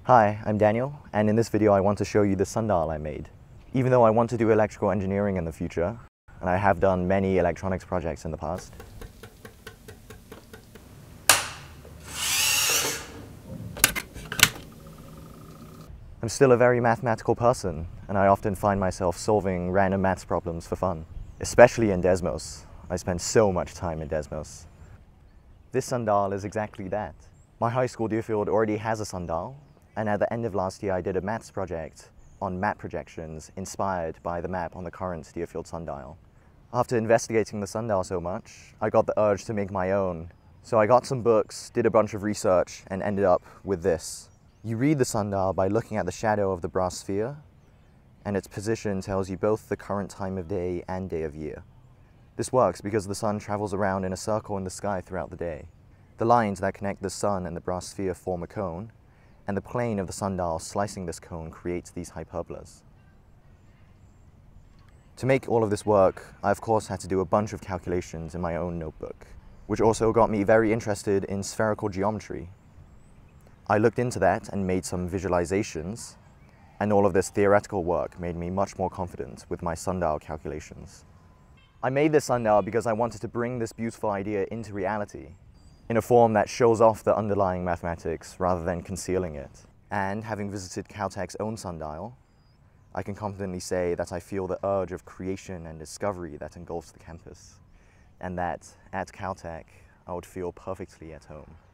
Hi, I'm Daniel, and in this video I want to show you the sundial I made. Even though I want to do electrical engineering in the future, and I have done many electronics projects in the past, I'm still a very mathematical person, and I often find myself solving random maths problems for fun. Especially in Desmos. I spend so much time in Desmos. This sundial is exactly that. My high school Deerfield already has a sundial, and at the end of last year I did a maths project on map projections inspired by the map on the current Deerfield sundial. After investigating the sundial so much, I got the urge to make my own. So I got some books, did a bunch of research, and ended up with this. You read the sundial by looking at the shadow of the brass sphere, and its position tells you both the current time of day and day of year. This works because the sun travels around in a circle in the sky throughout the day. The lines that connect the sun and the brass sphere form a cone, and the plane of the sundial slicing this cone creates these hyperbolas. To make all of this work, I of course had to do a bunch of calculations in my own notebook, which also got me very interested in spherical geometry. I looked into that and made some visualizations, and all of this theoretical work made me much more confident with my sundial calculations. I made this sundial because I wanted to bring this beautiful idea into reality, in a form that shows off the underlying mathematics rather than concealing it. And having visited Caltech's own sundial, I can confidently say that I feel the urge of creation and discovery that engulfs the campus, and that at Caltech I would feel perfectly at home.